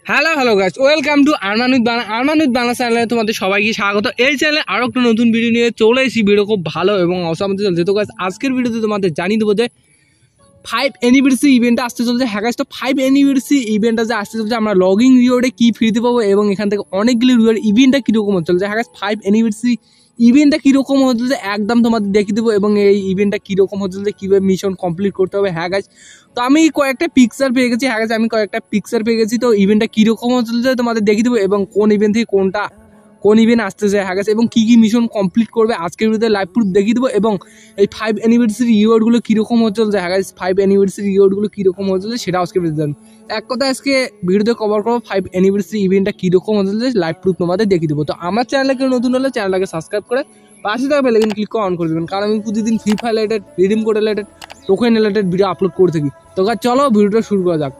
Hello hello guys, welcome to Arman with Bangla চ্যানেলে তোমাদের সবাইকে স্বাগত। এই চ্যানেলে আরও একটা নতুন ভিডিও নিয়ে চলে এসেছি। ভিডিও খুব ভালো এবং অসাম চলছে। তো গাইস, আজকের ভিডিওতে তোমাদের জানিয়ে দেবো যে 5 অ্যানিভার্সারি ইভেন্টটা আসতে চলছে। হ্যাঁ গাইস, তো 5 অ্যানিভার্সারি ইভেন্টটা যে আসতে চলছে, আমরা লগিং রিওয়ার্ডে কী ফ্রিতে পাবো এবং এখান থেকে অনেকগুলি রিওয়ার্ড ইভেন্টটা কীরকম হতে চলছে। হ্যাঁ গাইস, 5 অ্যানিভার্সারি ইভেন্টটা কীরকম হতে চলছে একদম তোমাদের দেখিয়ে দেবো এবং এই ইভেন্টটা কীরকম হতে চলছে, কীভাবে মিশন কমপ্লিট করতে হবে। হ্যাঁ গাইস, তো আমি কয়েকটা পিকচার পেয়ে গেছি। হ্যাঁ গাইস, আমি কয়েকটা পিকচার পেয়ে গেছি। তো ইভেন্টটা কীরকম হতে চলছে তোমাদের দেখিয়ে দেবো এবং কোন ইভেন্ট থেকে কোন ইভেন্ট আসতেছে। হ্যাঁ গাইস, এবং কী কী মিশন কমপ্লিট করবে আজকের ভিডিওতে লাইভ প্রুফ দেখিয়ে দেবো এবং এই 5 অ্যানিভার্সারি রিওয়ার্ডগুলো কীরকম হতে চলছে। হ্যাঁ গাইস, 5 অ্যানিভার্সারি রিওয়ার্ডগুলো কীরকম হতে চলছে সেটা আজকে ভিডিওতে জানবো। এক কথা আজকে ভিডিওতে কভার করবো 5 অ্যানিভার্সারি ইভেন্টটা কীরকম হতে চলছে, লাইভ প্রুফ তোমাদের দেখিয়ে দেবো। তো আমার চ্যানেলে কেউ নতুন হলে চ্যানেলটাকে সাবস্ক্রাইব করে পাশে থাকা বেল আইকন ক্লিক করে অন করে দেবেন, কারণ আমি প্রতিদিন Free Fire related, redeem code related, token related video upload করে থাকি। তো গাইস, চলো ভিডিওটা শুরু করা যাক।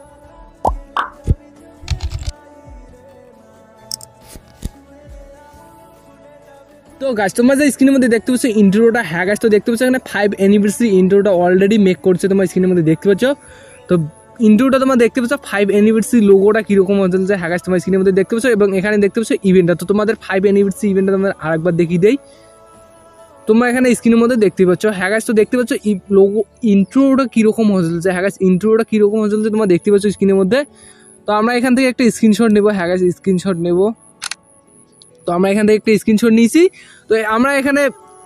তো গাইস, তোমরা যে স্ক্রিনের মধ্যে দেখতে পাচ্ছ ইন্ট্রোটা, হ্যাঁ গাইস, তো দেখতে পাচ্ছ এখানে 5 অ্যানিভার্সারি ইন্ট্রোটা অলরেডি মেক করছে। তোমার স্ক্রিনের মধ্যে দেখতে পাচ্ছ। তো ইন্ট্রোটা তোমরা দেখতে পাচ্ছ 5 অ্যানিভার্সারি লোগোটা কীরকম হতে চলছে। হ্যাঁ গাইস, তোমার স্ক্রিনের মধ্যে দেখতে পাচ্ছ এবং এখানে দেখতে পাচ্ছ ইভেন্টটা। তো তোমাদের 5 অ্যানিভার্সারি ইভেন্টটা তোমাদের আরেকবার দেখিয়ে দেই। তোমরা এখানে স্ক্রিনের মধ্যে দেখতে পাচ্ছ। হ্যাঁ গাইস, তো দেখতে পাচ্ছ লোগো ইন্ট্রোটা কীরকম হতে চলছে। হ্যাঁ গাইস, ইন্ট্রোটা কীরকম হতে চলছে তোমরা দেখতে পাচ্ছ স্ক্রিনের মধ্যে। তো আমরা এখান থেকে একটা স্ক্রিনশট নেবো। হ্যাঁ গাইস, স্ক্রিনশট নেবো। তো আমরা এখান থেকে একটা স্ক্রিনশট নিয়েছি। তো আমরা এখানে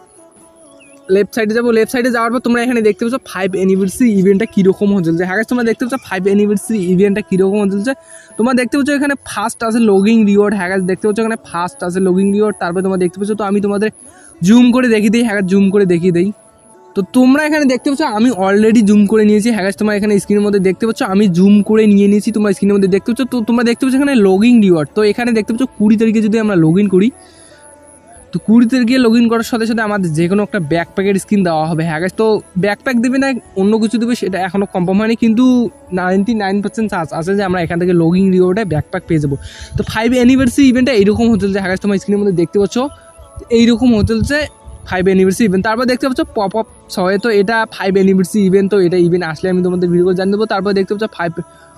লেফট সাইডে যাবো। লেফট সাইডে যাওয়ার পর তোমরা এখানে দেখতে পাচ্ছ 5 অ্যানিভার্সারি ইভেন্টটা কীরকম হতে চলছে। হ্যাঁ গাইস, তোমরা দেখতে পাচ্ছ 5 অ্যানিভার্সারি ইভেন্টটা কীরকম হতে চলছে। তোমরা দেখতে পাচ্ছ এখানে ফার্স্ট আছে লগিং রিওয়ার্ড। হ্যাঁ গাইস, দেখতে পাচ্ছ এখানে ফার্স্ট আছে লগিং রিওয়ার্ড। তারপরে তোমরা দেখতে পাচ্ছ। তো আমি তোমাদের জুম করে দেখিয়ে দিই। হ্যাঁ গাইস, জুম করে দেখিয়ে দিই। তো তোমরা এখানে দেখতে পাচ্ছ আমি অলরেডি জুম করে নিয়েছি। হ্যাঁ গাইস, তোমরা এখানে স্ক্রিনের মধ্যে দেখতে পাচ্ছ আমি জুম করে নিয়ে নিয়েছি। তোমরা স্ক্রিনের মধ্যে দেখতে পাচ্ছ। তো তোমরা দেখতে পাচ্ছ এখানে লগিং রিওয়ার্ড। তো এখানে দেখতে পাচ্ছ 20 তারিখে যদি আমরা লগ ইন করি, তো 20 তারিখে লগ ইন করার সাথে সাথে আমাদের যে কোনো একটা ব্যাকপ্যাকের স্কিন দেওয়া হবে। হ্যাঁ গাইস, তো ব্যাকপ্যাক দেবে না অন্য কিছু দেবে সেটা এখনও কনফার্ম হয়নি, কিন্তু 99% চান্স আছে যে আমরা এখান থেকে লগ ইন রিওয়ার্ডে ব্যাকপ্যাক পেয়ে যাবো। তো 5 অ্যানিভার্সারি ইভেন্টটা এইরকম হতে চলছে। হ্যাঁ গাইস, তোমার স্ক্রিনের মধ্যে দেখতে পাচ্ছ এইরকম হতে চলছে 5 অ্যানিভার্সারি ইভেন্ট। তারপর দেখতে পাচ্ছ পপ আপ সহে। তো এটা 5 অ্যানিভার্সারি ইভেন্ট। তো এটা ইভেন্ট আসলে আমি তোমাদের ভিডিও করে জানিয়ে দেবো। তারপর দেখতে পাচ্ছ 5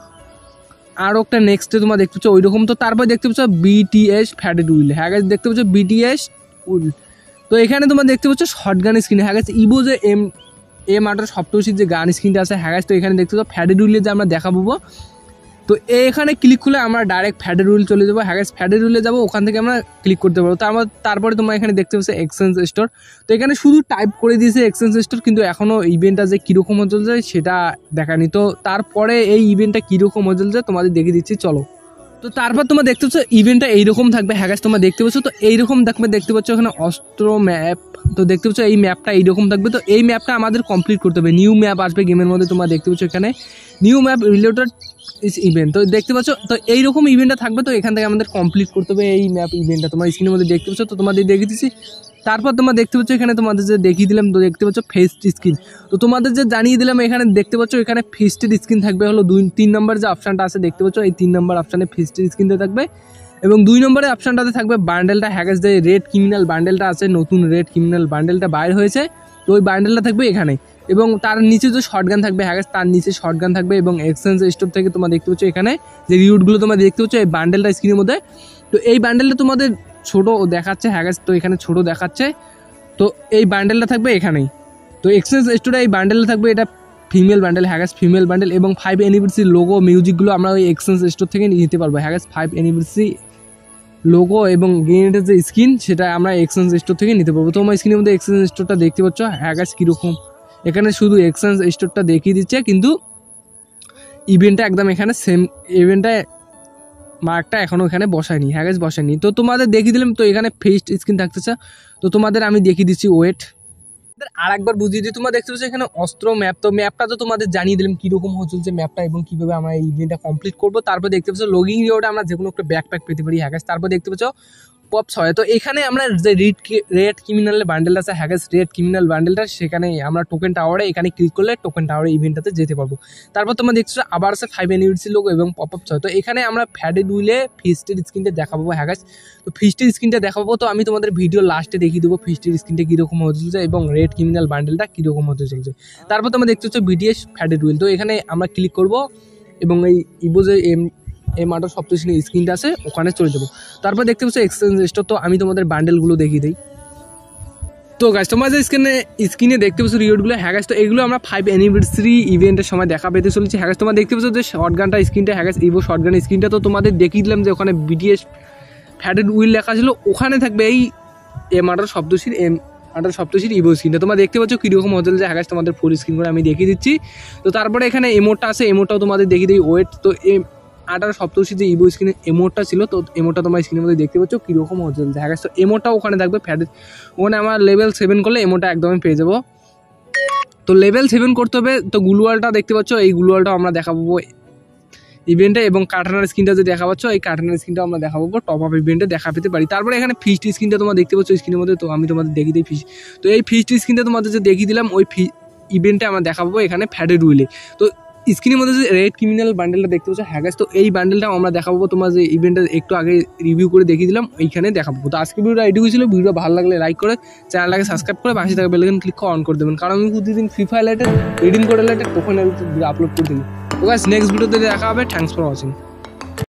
আরও একটা নেক্সটে তোমরা দেখতে পাচ্ছ ওই রকম। তো তারপর দেখতে পাচ্ছ বিটিএস ফ্যাডেড উইল। হ্যাঁ গাইস, দেখতে পাচ্ছ বিটিএস উইল। তো এখানে তোমরা দেখতে পাচ্ছ শর্ট গান স্ক্রিন। হ্যাঁ গাইস, ইভো যে M18 সপ্তর্ষির যে গান স্ক্রিনটা আছে। হ্যাঁ গাইস, তো এখানে দেখতে পাচ্ছ ফ্যাডেড উইলে যে আমরা দেখাবো। তো এখানে ক্লিক করলে আমরা ডাইরেক্ট ফ্যাডেড উইল চলে যাবো। হ্যাঁ গাইস, ফ্যাডেড উইলে যাবো, ওখান থেকে আমরা ক্লিক করতে পারবো। তারপরে তোমরা এখানে দেখতে পাচ্ছ এক্সচেঞ্জ স্টোর। তো এখানে শুধু টাইপ করে দিয়েছে এক্সচেঞ্জ স্টোর, কিন্তু এখনও ইভেন্টটা যে কীরকম হতে চলছে সেটা দেখানি। তো তারপরে এই ইভেন্টটা কীরকম হতে চলছে তোমাদের দেখিয়ে দিচ্ছি, চলো। তো তারপর তোমরা দেখতে পাচ্ছ ইভেন্টটা এইরকম থাকবে। হ্যাঁ গাইস, তোমরা দেখতে পাচ্ছ। তো এইরকম থাকবে, দেখতে পাচ্ছ এখানে অস্ত্র ম্যাপ। তো দেখতে পাচ্ছ এই ম্যাপটা এইরকম থাকবে। তো এই ম্যাপটা আমাদের কমপ্লিট করতে হবে। নিউ ম্যাপ আসবে গেমের মধ্যে। তোমরা দেখতে পাচ্ছ এখানে নিউ ম্যাপ রিলেটেড ইভেন্ট। তো দেখতে পাচ্ছ, তো এইরকম ইভেন্টটা থাকবে। তো এখান থেকে আমাদের কমপ্লিট করতে হবে এই ম্যাপ ইভেন্টটা। তোমার স্ক্রিনের মধ্যে দেখতে পাচ্ছ। তো তোমাদের দেখিয়ে দিচ্ছি। তারপর তোমরা দেখতে পাচ্ছ এখানে তোমাদের যে দেখিয়ে দিলাম। তো দেখতে পাচ্ছ ফেস্ট স্ক্রিন। তো তোমাদের যে জানিয়ে দিলাম এখানে দেখতে পাচ্ছ এখানে ফেস্টের স্ক্রিন থাকবে হলো 3 নম্বর যে অপশানটা আছে দেখতে পাচ্ছ, এই 3 নম্বর অপশানে ফেস্টের স্ক্রিনটা থাকবে এবং 2 নম্বরের অপশানটাতে থাকবে বান্ডেলটা। হ্যাঁ গাইস, যে রেড ক্রিমিনাল বান্ডেলটা আছে, নতুন রেড ক্রিমিনাল বান্ডেলটা বাইর হয়েছে। তো ওই বান্ডেলটা থাকবে এখানে এবং তার নিচে যে শর্টগান থাকবে। হ্যাঁ গাইস, তার নিচে শর্টগান থাকবে এবং এক্সচেঞ্জ স্টোর থেকে তোমরা দেখতে পাচ্ছ এখানে যে রিউটগুলো তোমরা দেখতে পাচ্ছ এই বান্ডেলটা স্ক্রিনের মধ্যে। তো এই বান্ডেলটা তোমাদের ছোট দেখাচ্ছে। হ্যাঁ গাইস, তো এখানে ছোট দেখাচ্ছে। তো এই বান্ডেলটা থাকবে এখানেই। তো এক্সচেঞ্জ স্টোরে এই বান্ডেলটা থাকবে, এটা ফিমেল বান্ডেল। হ্যাঁ গাইস, ফিমেল বান্ডেল এবং 5 অ্যানিভার্সারি লোগো মিউজিকগুলো আমরা ওই এক্সচেঞ্জ স্টোর থেকে নিতে পারবো। হ্যাঁ গাইস, 5 অ্যানিভার্সারি লোগো এবং গ্রেনেডের যে স্কিন সেটা আমরা এক্সচেঞ্জ স্টোর থেকে নিতে পারবো। তো আমার স্ক্রিনের মধ্যে এক্সচেঞ্জ স্টোরটা দেখতে পাচ্ছ। হ্যাঁ গাইস, কীরকম এখানে শুধু এক্সচেঞ্জ স্টোরটা দেখিয়ে দিচ্ছে, কিন্তু ইভেন্টটা একদম এখানে সেম ইভেন্টটা মার্কটা এখনও এখানে বসায়নি। হ্যাঁ গাইস, বসায়নি। তো তোমাদের দেখিয়ে দিলাম। তো এখানে ফেস্ট স্ক্রিন থাকতেছে। তো তোমাদের আমি দেখিয়ে দিচ্ছি, ওয়েট আর একবার বুঝিয়ে দিই। তোমরা দেখতে পাচ্ছ এখানে অস্ত্র ম্যাপ। তো ম্যাপটা তো তোমাদের জানিয়ে দিলাম কীরকম হচ্ছে ম্যাপটা এবং কীভাবে আমরা এই ইভেন্টটা কমপ্লিট করবো। তারপর দেখতে পাচ্ছ লগিং রিওয়ার্ডে আমরা যে কোনো একটা ব্যাকপ্যাক পেতে পারি। হ্যাঁ গাইস, তারপর দেখতে পাচ্ছ পপস হয়। তো এখানে আমরা যে রেড ক্রিমিনালের বান্ডেল আছে, হ্যাঁ গাইস, রেড ক্রিমিনাল বান্ডেলটা সেখানে আমরা টোকেন টাওয়ারে এখানে ক্লিক করলে টোকেন টাওয়ারে ইভেন্টটাতে যেতে পারবো। তারপর তোমরা দেখছো আবার আছে 5 অ্যানিভার্সারি লোগো এবং পপআপ হয়। তো এখানে আমরা ফ্যাডেড উইলে ফিস্টের স্ক্রিনটা দেখাবো। হ্যাঁ গাইস, তো ফিস্টের স্ক্রিনটা দেখাবো। তো আমি তোমাদের ভিডিও লাস্টে দেখিয়ে দেবো ফিস্টের স্ক্রিনটা কীরকম হতে চলছে এবং রেড ক্রিমিনাল বান্ডেলটা কীরকম হতে চলছে। তারপর তোমরা দেখতে পাচ্ছ বিটিএস ফ্যাডেড উইল। তো এখানে আমরা ক্লিক করবো এবং এই ইভো যে M18 সপ্তর্ষির স্ক্রিনটা আছে ওখানে চলে যাবো। তারপর দেখতে পাচ্ছ এক্সচেঞ্জ স্টোর। তো আমি তোমাদের বান্ডেলগুলো দেখিয়ে দিই। তো গাইস তোমরা যে স্ক্রিনে দেখতে পাচ্ছ রিওয়ার্ডগুলো, হ্যাঁ গাইস তো এগুলো আমরা 5 অ্যানিভার্সারি ইভেন্টের সময় দেখা পেতে চলেছি। হ্যাঁ গাইস তোমরা দেখতে পাচ্ছ যে শর্টগানটা স্ক্রিনটা, হ্যাঁ গাইস ইভো শর্টগানের স্ক্রিনটা তো তোমাদের দেখিয়ে দিলাম যে ওখানে BTS ফ্যাটেড উইল লেখা ছিল, ওখানে থাকবে এই M18 সপ্তর্ষির ইভো স্ক্রিনটা। তোমরা দেখতে পাচ্ছ কীরকম হতে চলেছে। হ্যাঁ গাইস তোমাদের ফুল স্ক্রিন করে আমি দেখিয়ে দিচ্ছি। তো তারপরে এখানে এমোটটা আছে, এমোটটাও তোমাদের দেখিয়ে দিই। ওয়েট তো 18 সপ্তর্ষির যে ইভো স্ক্রিনে এমোটটা ছিল, তো এমোটটা তোমার স্ক্রিনের মধ্যে দেখতে পাচ্ছ কীরকম হতে চলছে। হ্যাঁ গাইস তো এমোটটাও ওখানে থাকবে ফ্যাটেড, ওখানে আমার লেভেল 7 করলে এমোটটা একদমই পেয়ে যাবো। তো লেভেল 7 করতে হবে। তো গ্লুয়ালটা দেখতে পাচ্ছ, এই গ্লুয়ালটাও আমরা দেখাবো ইভেন্টে, এবং কাটানার স্ক্রিনটা যে দেখা পাচ্ছ এই কাটানার স্ক্রিনটা আমরা দেখাবো টপ আপ ইভেন্টে দেখা পেতে পারি। তারপরে এখানে ফিস্ট স্ক্রিনটা তোমরা দেখতে পাচ্ছ স্ক্রিনের মধ্যে, তো আমি তোমাদের দেখিয়ে দিই ফিস্ট। তো এই ফিস্ট স্ক্রিনটা তোমাদের যে দেখিয়ে দিলাম ওই ইভেন্টে আমরা দেখাবো এখানে ফ্যাটেড উইলে। তো স্ক্রিনের মধ্যে যে রেড ক্রিমিনাল বান্ডেলটা দেখতে পাচ্ছ, হ্যাঁ গাইস তো এই বান্ডেলটাও আমরা দেখাবো তোমার যে ইভেন্টে একটু আগে রিভিউ করে দেখিয়ে দিলাম এইখানে দেখাবো। তো আজকে ভিডিওটা এটুকু ছিল। ভিডিও ভালো লাগলে লাইক করে চ্যানেলটাকে সাবস্ক্রাইব করে পাশে থাকা বেল আইকন ক্লিক করে অন করে দেবেন, কারণ আমি প্রতিদিন ফ্রি ফায়ার রিলেটেড রিডিং করে রিলেটেড তখন আপলোড করে দিই। তো গাইস নেক্সট ভিডিওতে দেখা হবে। Thanks for watching.